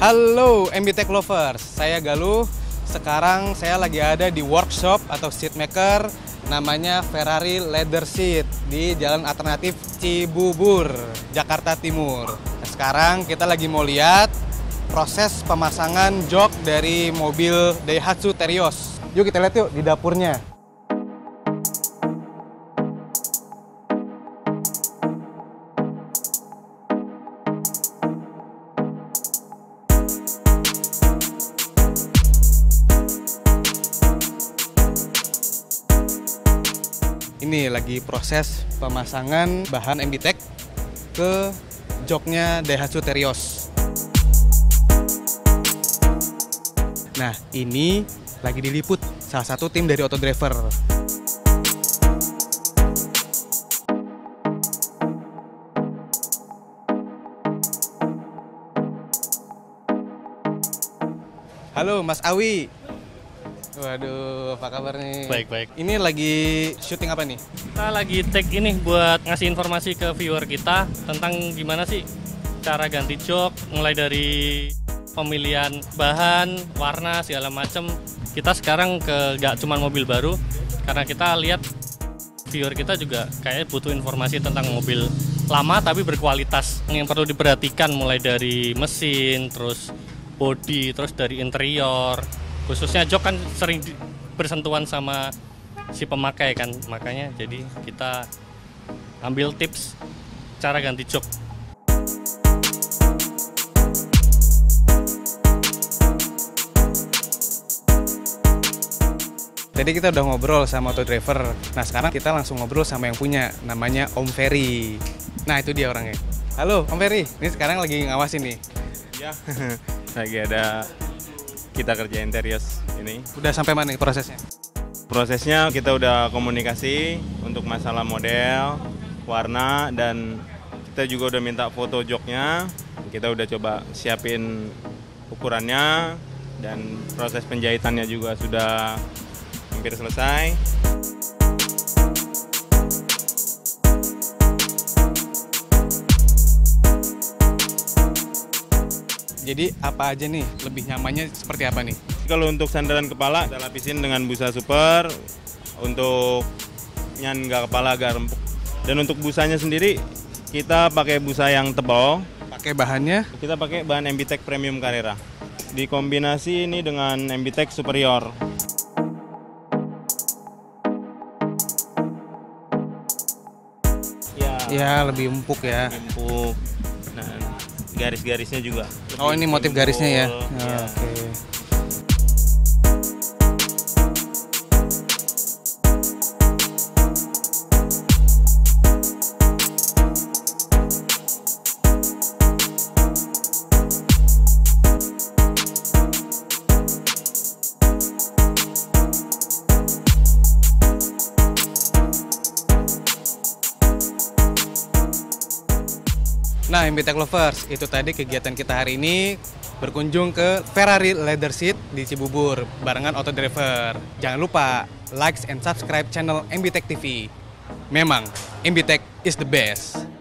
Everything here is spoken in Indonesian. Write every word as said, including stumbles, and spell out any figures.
Halo M B Tech Lovers, saya Galuh. Sekarang saya lagi ada di workshop atau seat maker namanya Ferrari Leather Seat di Jalan Alternatif Cibubur, Jakarta Timur. Nah, sekarang kita lagi mau lihat proses pemasangan jok dari mobil Daihatsu Terios. Yuk kita lihat yuk di dapurnya. Ini lagi proses pemasangan bahan M B Tech ke joknya Daihatsu Terios. Nah, ini lagi diliput salah satu tim dari Autodriver. Halo Mas Awi. Waduh, apa kabar nih? Baik-baik. Ini lagi syuting apa nih? Kita lagi tag ini buat ngasih informasi ke viewer kita tentang gimana sih cara ganti jok, mulai dari pemilihan bahan, warna, segala macam. Kita sekarang ke gak cuma mobil baru, karena kita lihat viewer kita juga kayak butuh informasi tentang mobil lama tapi berkualitas. Yang perlu diperhatikan mulai dari mesin, terus bodi, terus dari interior. Khususnya jok kan sering bersentuhan sama si pemakai kan, makanya jadi kita ambil tips cara ganti jok. Tadi kita udah ngobrol sama Autodriver. Nah sekarang kita langsung ngobrol sama yang punya, namanya Om Ferry. Nah itu dia orangnya. Halo Om Ferry, ini sekarang lagi ngawasin nih. Ya, lagi ada kita kerjain Terios ini. Udah sampai mana nih prosesnya? Prosesnya kita udah komunikasi untuk masalah model, warna, dan kita juga udah minta foto joknya. Kita udah coba siapin ukurannya dan proses penjahitannya juga sudah hampir selesai. Jadi apa aja nih, lebih nyamannya seperti apa nih? Kalau untuk sandaran kepala, kita lapisin dengan busa super. Untuk nyangga kepala agak empuk. Dan untuk busanya sendiri, kita pakai busa yang tebal. Pakai bahannya? Kita pakai bahan M B Tech Premium Carrera. Dikombinasi ini dengan M B Tech Superior. Ya, Ya lebih empuk ya. empuk. Nah, garis-garisnya juga. Oh ini motif garisnya ya? Simpul, Oh, ya. Oke. Nah, M B Tech Lovers, itu tadi kegiatan kita hari ini berkunjung ke Ferrari Leather Seat di Cibubur barengan Autodriver. Jangan lupa like and subscribe channel M B Tech T V. Memang M B Tech is the best.